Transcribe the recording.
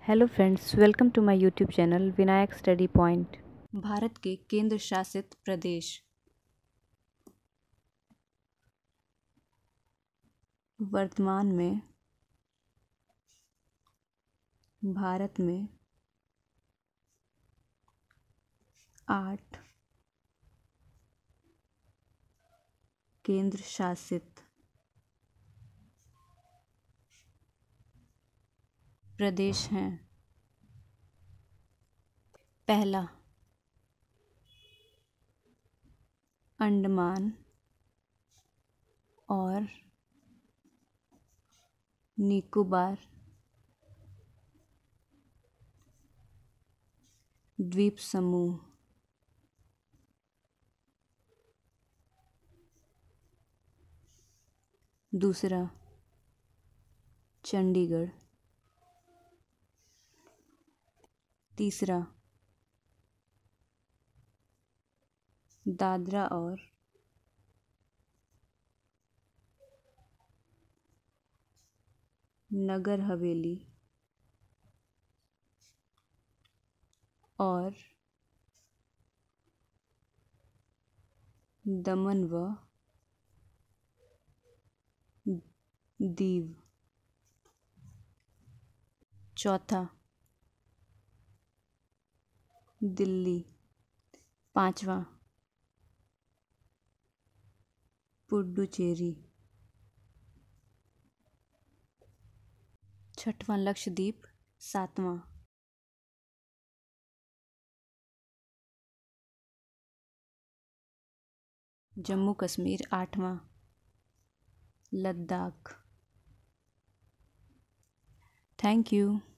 Hello friends, welcome to my YouTube channel Vinayak study point. Bharat के केंद्र शासित प्रदेश। वर्तमान में भारत में 8 केंद्र शासित प्रदेश हैं। पहला अंडमान और निकोबार द्वीप समूह। दूसरा चंडीगढ़। तीसरा दादरा और नगर हवेली और दमन व दीव। चौथा दिल्ली। पांचवा पुडुचेरी। छठवां लक्षद्वीप। सातवां जम्मू कश्मीर। आठवां लद्दाख। Thank you.